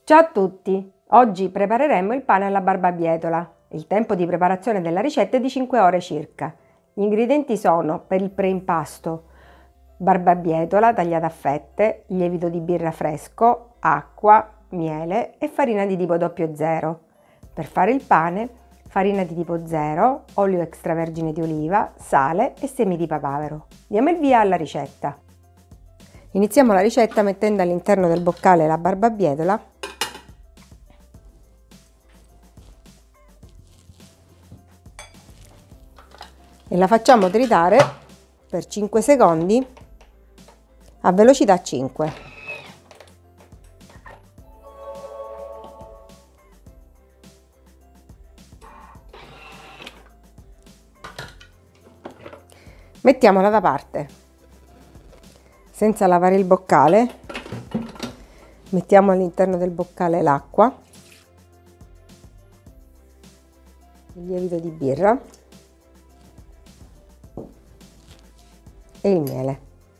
Ciao a tutti! Oggi prepareremo il pane alla barbabietola. Il tempo di preparazione della ricetta è di 5 ore circa. Gli ingredienti sono, per il preimpasto, barbabietola tagliata a fette, lievito di birra fresco, acqua, miele e farina di tipo 00. Per fare il pane, farina di tipo 0, olio extravergine di oliva, sale e semi di papavero. Diamo il via alla ricetta. Iniziamo la ricetta mettendo all'interno del boccale la barbabietola e la facciamo tritare per 5 secondi a velocità 5. Mettiamola da parte. Senza lavare il boccale, mettiamo all'interno del boccale l'acqua, il lievito di birra e il miele.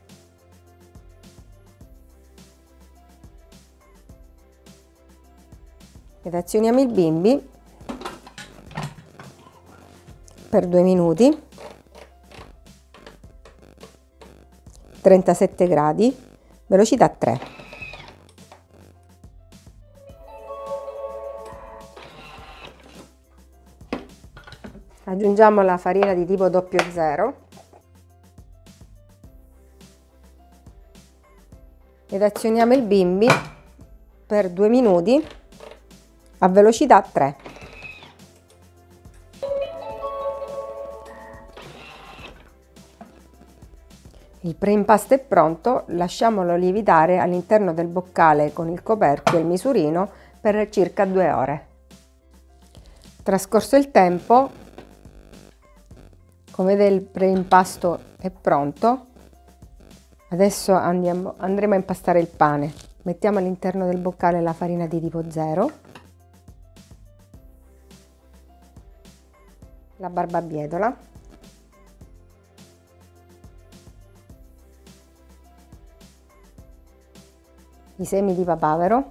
Ed azioniamo il bimbi per 2 minuti, 37 gradi, velocità 3. Aggiungiamo la farina di tipo 00 ed azioniamo il bimbi per 2 minuti a velocità 3. Il preimpasto è pronto, lasciamolo lievitare all'interno del boccale con il coperchio e il misurino per circa 2 ore. Trascorso il tempo, come vedete il preimpasto è pronto. Adesso andremo a impastare il pane. Mettiamo all'interno del boccale la farina di tipo 0, la barbabietola, i semi di papavero,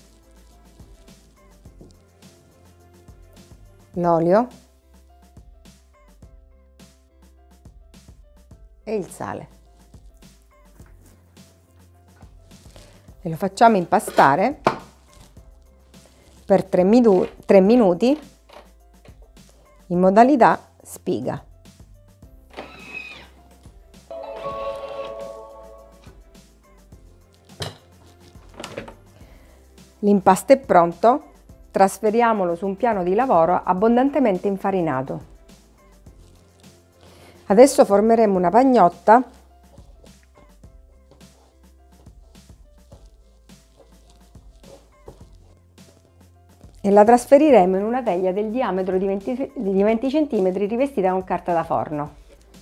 l'olio e il sale. E lo facciamo impastare per 3 minuti in modalità spiga. L'impasto è pronto, trasferiamolo su un piano di lavoro abbondantemente infarinato. Adesso formeremo una pagnotta e la trasferiremo in una teglia del diametro di 20 cm rivestita con carta da forno.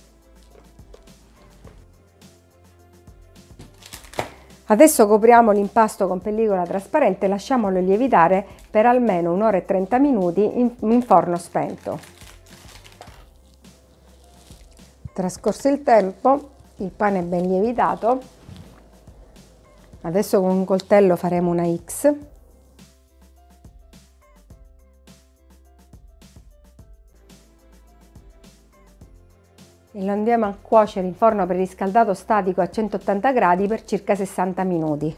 Adesso copriamo l'impasto con pellicola trasparente e lasciamolo lievitare per almeno 1 ora e 30 minuti in forno spento. Trascorso il tempo, il pane è ben lievitato. Adesso con un coltello faremo una X. E lo andiamo a cuocere in forno preriscaldato statico a 180 gradi per circa 60 minuti.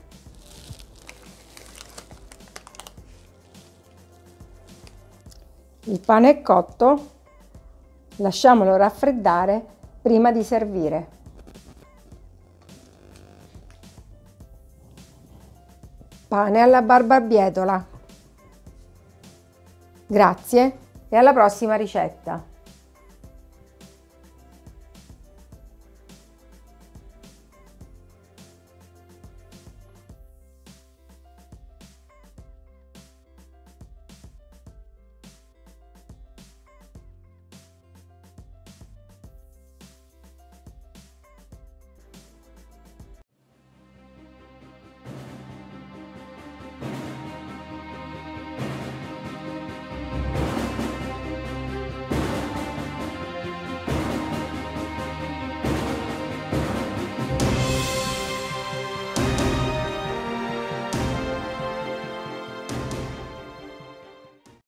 Il pane è cotto, lasciamolo raffreddare prima di servire. Pane alla barbabietola. Grazie e alla prossima ricetta!